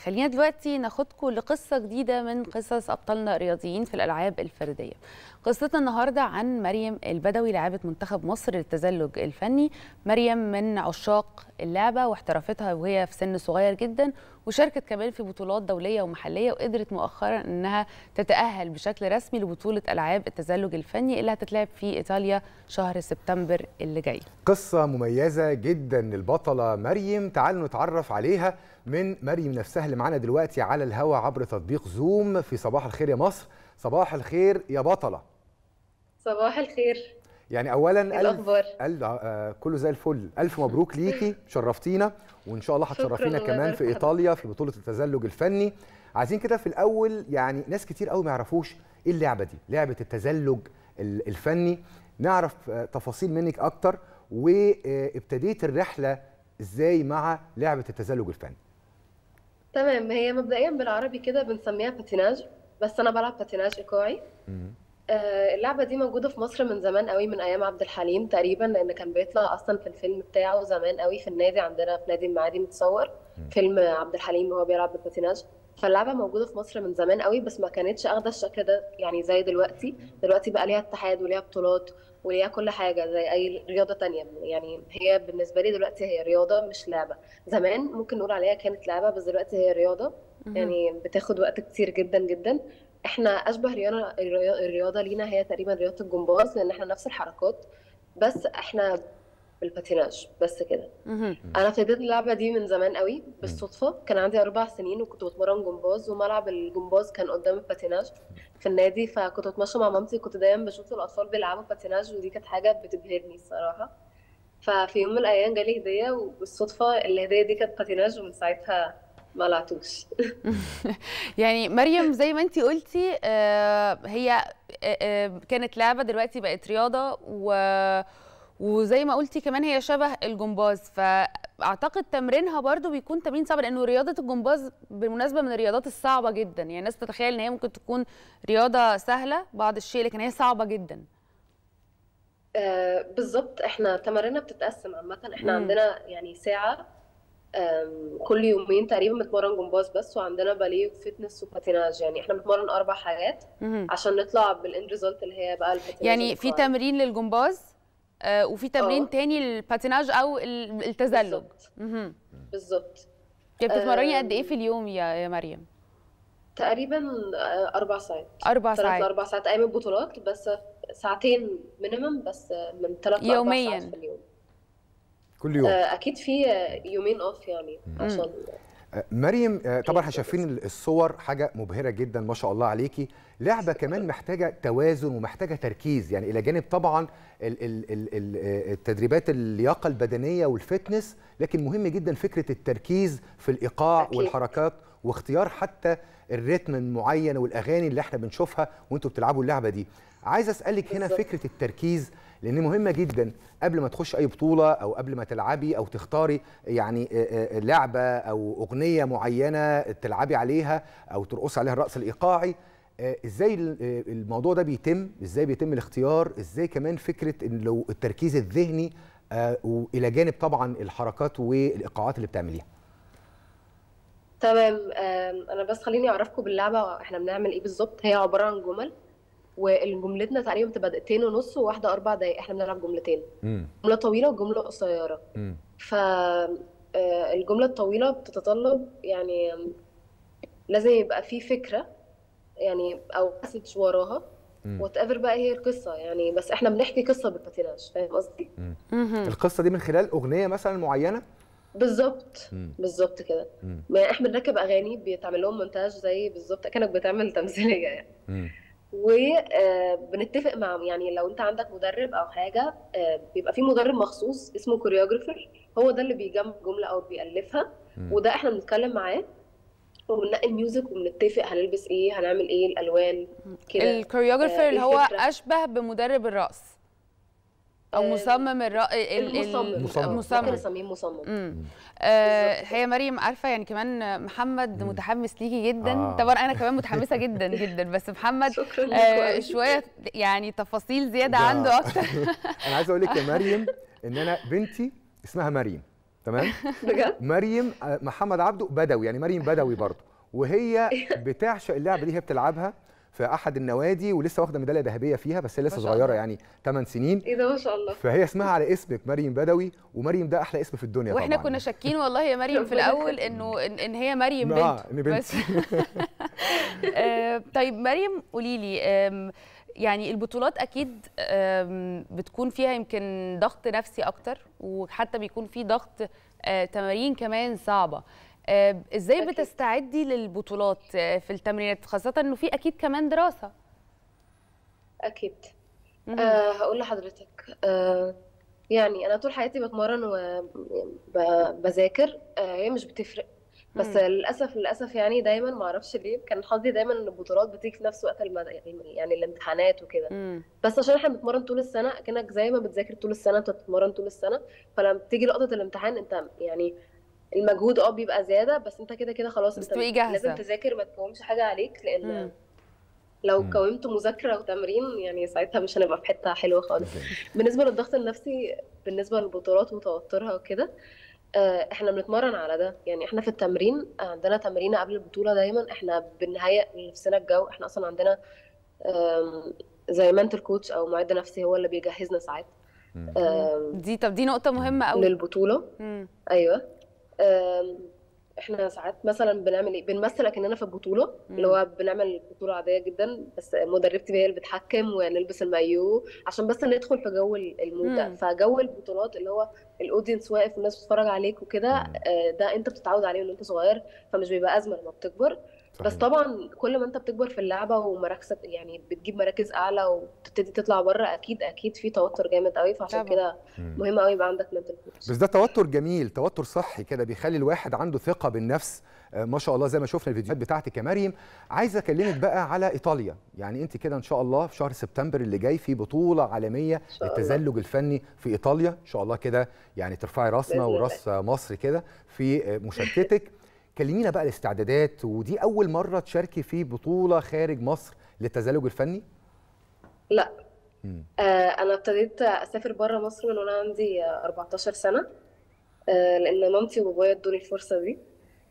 خلينا دلوقتي ناخدكم لقصة جديدة من قصص أبطالنا الرياضيين في الألعاب الفردية. قصتنا النهاردة عن مريم البدوي لاعبة منتخب مصر للتزلج الفني. مريم من عشاق اللعبة واحترفتها وهي في سن صغير جدا، وشاركت كمان في بطولات دولية ومحلية، وقدرت مؤخرا أنها تتأهل بشكل رسمي لبطولة ألعاب التزلج الفني اللي هتتلعب في إيطاليا شهر سبتمبر اللي جاي. قصة مميزة جدا للبطلة مريم، تعالوا نتعرف عليها من مريم نفسها اللي معانا دلوقتي على الهواء عبر تطبيق زوم في صباح الخير يا مصر. صباح الخير يا بطلة. صباح الخير. يعني اولا الاخبار كله زي الفل، الف مبروك ليكي، شرفتينا وان شاء الله هتشرفينا كمان في ايطاليا في بطولة التزلج الفني. عايزين كده في الاول، يعني ناس كتير قوي ما يعرفوش ايه اللعبة دي، لعبة التزلج الفني، نعرف تفاصيل منك اكتر، وابتديت الرحلة ازاي مع لعبة التزلج الفني؟ تمام، هي مبدئيا بالعربي كده بنسميها باتيناج، بس انا بلعب باتيناج ايقاعي. اللعبة دي موجودة في مصر من زمان قوي، من ايام عبد الحليم تقريبا، لان كان بيطلع اصلا في الفيلم بتاعه زمان قوي في النادي عندنا في نادي المعادي متصور فيلم عبد الحليم وهو بيلعب بالباتيناج. فاللعبة موجودة في مصر من زمان قوي، بس ما كانتش اخده الشكل ده يعني زي دلوقتي. دلوقتي بقى ليها اتحاد وليها بطولات وليها كل حاجة زي اي رياضة تانية. يعني هي بالنسبة لي دلوقتي هي رياضة مش لعبة. زمان ممكن نقول عليها كانت لعبة، بس دلوقتي هي رياضة. يعني بتاخد وقت كتير جدا جدا. احنا اشبه الرياضه لينا هي تقريبا رياضه الجمباز، لان احنا نفس الحركات، بس احنا بالباتيناج بس كده. انا ابتديت اللعبه دي من زمان قوي بالصدفه، كان عندي 4 سنين وكنت بتمرن جمباز، وملعب الجمباز كان قدام الباتيناج في النادي، فكنت بتمشى مع مامتي، كنت دايما بشوف الاطفال بيلعبوا باتيناج، ودي كانت حاجه بتبهرني الصراحه. ففي يوم من الايام جالي هديه، وبالصدفه الهديه دي كانت باتيناج، ومن ساعتها ما لعبتوش. يعني مريم زي ما انتي قلتي، هي كانت لعبة دلوقتي بقت رياضة، وزي ما قلتي كمان هي شبه الجمباز، فاعتقد تمرينها برضو بيكون تمرين صعب، لانه رياضة الجمباز بالمناسبة من الرياضات الصعبة جدا. يعني الناس تتخيل ان هي ممكن تكون رياضة سهلة بعض الشيء، لكن هي صعبة جدا. بالظبط، احنا تماريننا بتتقسم عامة. احنا عندنا يعني ساعة كل يومين تقريبا بنتمرن جمباز بس، وعندنا باليه وفتنس وباتيناج. يعني احنا بنتمرن 4 حاجات عشان نطلع بالاند ريزلت اللي هي بقى الباتيناج. يعني في تمرين للجمباز وفي تمرين تاني للباتيناج او التزلج. بالظبط. بتتمرني قد ايه في اليوم يا مريم؟ تقريبا 4 ساعات. 4 ساعات. 4 ساعات ايام البطولات، بس ساعتين مينيمم، بس من 3 ل 4 ساعات في اليوم. كل يوم؟ اكيد في يومين اوف يعني عشان مريم. طبعا احنا شايفين الصور، حاجه مبهره جدا ما شاء الله عليكي. لعبه كمان محتاجه توازن ومحتاجه تركيز، يعني الى جانب طبعا التدريبات اللياقه البدنيه والفتنس، لكن مهم جدا فكره التركيز في الايقاع أكيد. والحركات، واختيار حتى الريتم المعين والاغاني اللي احنا بنشوفها وانتوا بتلعبوا اللعبه دي. عايز اسالك هنا فكره التركيز، لان مهمه جدا قبل ما تخش اي بطوله او قبل ما تلعبي او تختاري يعني لعبه او اغنيه معينه تلعبي عليها او ترقصي عليها الرقص الايقاعي. ازاي الموضوع ده بيتم؟ ازاي بيتم الاختيار؟ ازاي كمان فكره ان لو التركيز الذهني والى جانب طبعا الحركات والايقاعات اللي بتعمليها؟ تمام. انا بس خليني اعرفكم باللعبه احنا بنعمل ايه بالظبط. هي عباره عن جمل، والجملتنا تقريبا بتبقى 2.5 دقيقتين وواحده 4 دقايق. احنا بنلعب جملتين، جمله طويله وجمله قصيره. الجمله الطويله بتتطلب يعني لازم يبقى في فكره يعني او مسج وراها، وات ايفر بقى هي القصه يعني، بس احنا بنحكي قصه بالباتيناج. فاهم قصدي؟ القصه دي من خلال اغنيه مثلا معينه؟ بالظبط بالظبط كده. يعني احنا بنركب اغاني بيتعمل لهم مونتاج زي بالظبط كانك بتعمل تمثيليه يعني. وبنتفق مع يعني لو انت عندك مدرب او حاجه، بيبقى في مدرب مخصوص اسمه كوريوجرافر، هو ده اللي بيجمع الجمله او بيألفها. وده احنا بنتكلم معاه وبننقي الميوزك وبنتفق هنلبس ايه، هنعمل ايه، الالوان كده. الكوريوجرافر اللي هو اشبه بمدرب الرقص او مصمم المصمم. ممكن نسميه مصمم. هي مريم عارفه يعني كمان محمد متحمس ليكي جدا. طبعا انا كمان متحمسه جدا جدا، بس محمد شويه يعني تفاصيل زياده عنده اكتر. انا عايز اقول لك يا مريم ان انا بنتي اسمها مريم، تمام. بجد مريم محمد عبده بدوي، يعني مريم بدوي برضه، وهي بتعشق اللعبه دي، هي بتلعبها في احد النوادي ولسه واخده ميداليه ذهبيه فيها، بس هي لسه صغيره يعني 8 سنين. ايه ده ما شاء الله. فهي اسمها على اسمك مريم بدوي، ومريم ده احلى اسم في الدنيا واحنا طبعا. كنا شاكين والله يا مريم في الاول انه ان هي مريم بنت. ان بنت. طيب مريم قولي لي، يعني البطولات اكيد بتكون فيها يمكن ضغط نفسي اكتر، وحتى بيكون في ضغط تمارين كمان صعبه. ازاي أكيد. بتستعدي للبطولات في التمرينات، خاصه انه في اكيد كمان دراسه؟ اكيد. هقول لحضرتك، يعني انا طول حياتي بتمرن وبذاكر، هي مش بتفرق، بس للاسف يعني دايما ما اعرفش ليه كان حظي دايما ان البطولات بتيجي في نفس وقت يعني الامتحانات وكده. بس عشان احنا بنتمرن طول السنه، كأنك زي ما بتذاكر طول السنه انت بتتمرن طول السنه، فلما بتيجي لقطه الامتحان انت يعني المجهود بيبقى زياده، بس انت كده كده خلاص انت بتبقي جاهزه. لازم تذاكر، ما تكومش حاجه عليك، لان لو كومت مذاكره وتمرين يعني ساعتها مش هنبقى في حته حلوه خالص. بالنسبه للضغط النفسي، بالنسبه للبطولات وتوترها وكده، احنا بنتمرن على ده. يعني احنا في التمرين عندنا تمرينه قبل البطوله دايما، احنا بنهيئ لنفسنا الجو. احنا اصلا عندنا زي منتل كوتش او معد نفسي هو اللي بيجهزنا ساعات. دي نقطه مهمه قوي للبطوله. ايوه. احنا ساعات مثلا بنعمل ايه، بنمثل اكننا في البطوله، اللي هو بنعمل بطوله عاديه جدا، بس مدربتي هي اللي بتحكم ونلبس المايو عشان بس ندخل في جو المود ده. فجو البطولات اللي هو الاودينس واقف والناس بتتفرج عليك وكده، ده انت بتتعود عليه وانت صغير، فمش بيبقى ازمه لما بتكبر. صحيح. بس طبعا كل ما انت بتكبر في اللعبه ومراكزك يعني بتجيب مراكز اعلى وبتبتدي تطلع بره، اكيد في توتر جامد قوي، فعشان كده مهم قوي يبقى عندك منتل كوتش. بس ده توتر جميل، توتر صحي كده، بيخلي الواحد عنده ثقه بالنفس. ما شاء الله زي ما شفنا الفيديوهات بتاعتك يا مريم. عايز اكلمك بقى على ايطاليا، يعني انت كده ان شاء الله في شهر سبتمبر اللي جاي في بطوله عالميه للتزلج الفني في ايطاليا، ان شاء الله كده يعني ترفعي راسنا وراس مصر كده في مشاركتك. كلمينا بقى الاستعدادات، ودي اول مره تشاركي في بطوله خارج مصر للتزلج الفني؟ لا. انا ابتديت اسافر بره مصر من وانا عندي 14 سنه، لان مامتي وبابايا ادوني الفرصه دي.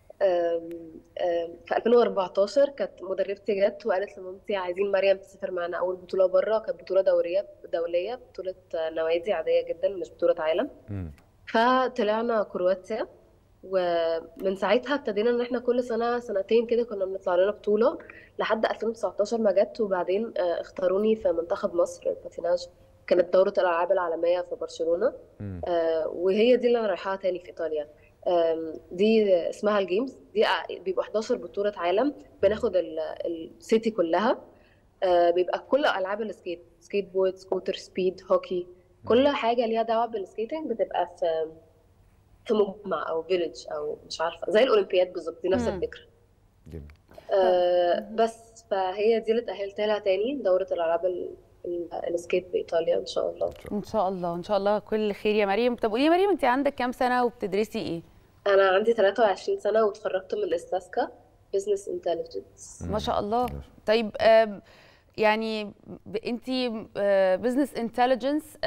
في 2014 كانت مدربتي جت وقالت لمامتي عايزين مريم تسافر معنا اول بطوله بره. كانت بطوله دوليه، بطوله نوادي عاديه جدا مش بطوله عالم. فطلعنا كرواتيا، ومن ساعتها ابتدينا ان احنا كل سنه سنتين كده كنا بنطلع لنا بطوله لحد 2019 ما جت. وبعدين اختاروني في منتخب مصر الباتيناج، كانت دوره الالعاب العالميه في برشلونه. وهي دي اللي انا رايحاها تاني في ايطاليا. دي اسمها الجيمز، دي بيبقوا 11 بطوله عالم، بناخد السيتي كلها. بيبقى كل العاب السكيت، سكيت بورد، سكوتر، سبيد، هوكي، كل حاجه ليها دعوه بالسكيتنج بتبقى في مجمع او فيليج او مش عارفه، زي الاولمبياد بالظبط، دي نفس الفكره. جميل. بس فهي دي اللي اتاهلت لها تاني، دوره الالعاب السكيت بايطاليا ان شاء الله. ان شاء الله ان شاء الله كل خير يا مريم. طب قولي يا مريم، انت عندك كام سنه وبتدرسي ايه؟ انا عندي 23 سنه واتخرجت من استاسكا بزنس انتليجنس. ما شاء الله. طيب يعني انت بزنس انتليجنس،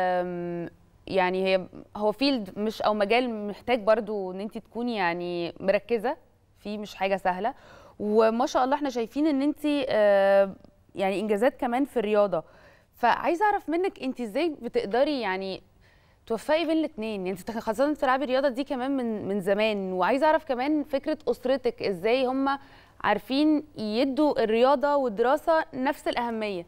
يعني هو فيلد مش او مجال محتاج برضو ان انت تكوني يعني مركزه فيه، مش حاجه سهله. وما شاء الله احنا شايفين ان انت يعني انجازات كمان في الرياضه. فعايزه اعرف منك انت ازاي بتقدري يعني توفقي بين الاثنين، يعني انت خاصه بتلعبي الرياضه دي كمان من زمان. وعايزه اعرف كمان فكره اسرتك ازاي هم عارفين يدوا الرياضه والدراسه نفس الاهميه.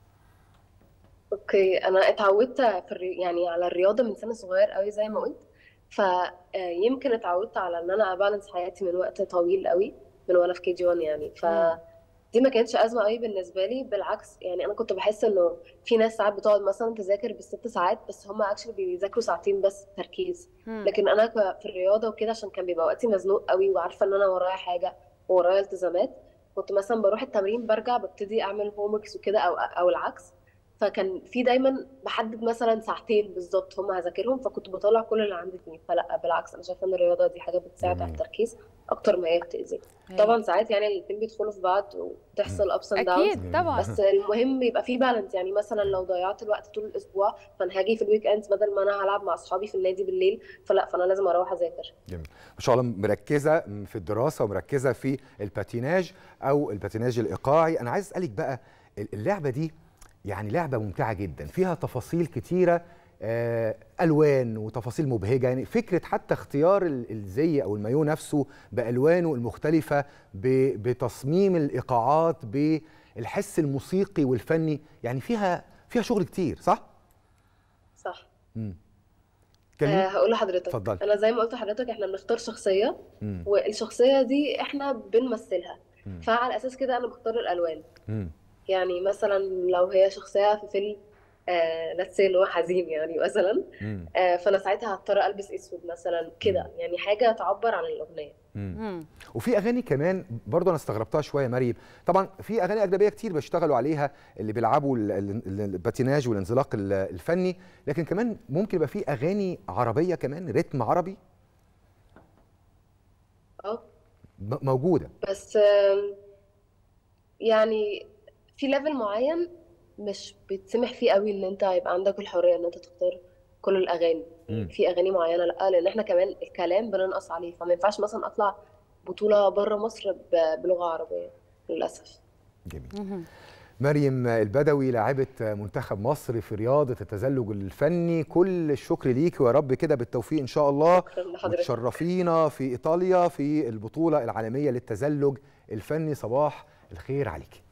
اوكي، انا اتعودت يعني على الرياضه من سن صغير قوي زي ما قلت، فيمكن اتعودت على ان انا ابالانس حياتي من وقت طويل قوي من وانا في كي جي 1 يعني. دي ما كانتش ازمه قوي بالنسبه لي، بالعكس. يعني انا كنت بحس انه في ناس ساعات بتقعد مثلا تذاكر بالست ساعات، بس هم اكشلي بيذاكروا ساعتين بس تركيز. لكن انا في الرياضه وكده عشان كان بيبقى وقتي مزنوق قوي وعارفه ان انا ورايا حاجه وورايا التزامات، كنت مثلا بروح التمرين برجع ببتدي اعمل هوم وركس وكده او العكس. فكان في دايما بحدد مثلا ساعتين بالظبط هم هذاكرهم، فكنت بطلع كل اللي عندي فيه. فلا بالعكس، انا شايفه ان الرياضه دي حاجه بتساعد على جميل. التركيز اكتر ما هي بتأذي. طبعا ساعات يعني الاتنين بيدخلوا في بعض وتحصل ابس اند داونز، اكيد طبعا. بس المهم يبقى في بالانس. يعني مثلا لو ضيعت الوقت طول الاسبوع، فانا هاجي في الويك اندز بدل ما انا هلعب مع اصحابي في النادي بالليل، فانا لازم اروح اذاكر. جميل. ما شاء الله مركزه في الدراسه ومركزه في الباتيناج او الباتيناج الايقاعي. انا عايز اسالك بقى، اللعبه دي يعني لعبه ممتعه جدا، فيها تفاصيل كتيره، الوان وتفاصيل مبهجه. يعني فكره حتى اختيار الزي او المايو نفسه بالوانه المختلفه، بتصميم الايقاعات، بالحس الموسيقي والفني، يعني فيها شغل كتير، صح؟ صح. كلمني. هقول لحضرتك. اتفضلي. انا زي ما قلت لحضرتك، احنا بنختار شخصيه، والشخصيه دي احنا بنمثلها، فعلى اساس كده انا بختار الالوان. يعني مثلا لو هي شخصيه في فيلم let's say ان هو حزين يعني مثلا، فانا ساعتها هضطر البس اسود مثلا كده، يعني حاجه تعبر عن الاغنيه. وفي اغاني كمان برضه انا استغربتها شويه مريم، طبعا في اغاني اجنبيه كتير بيشتغلوا عليها اللي بيلعبوا الباتيناج والانزلاق الفني، لكن كمان ممكن يبقى في اغاني عربيه كمان، رتم عربي موجوده، بس يعني في ليفل معين مش بتسمح فيه قوي ان انت يبقى عندك الحريه ان انت تختار كل الاغاني. في اغاني معينه لا، لان احنا كمان الكلام بننقص عليه، فما ينفعش مثلا اطلع بطوله بره مصر بلغه عربيه للاسف. جميل. مريم البدوي لاعبة منتخب مصر في رياضة التزلج الفني، كل الشكر ليك، ويا رب كده بالتوفيق إن شاء الله، وتشرفينا في إيطاليا في البطولة العالمية للتزلج الفني. صباح الخير عليك.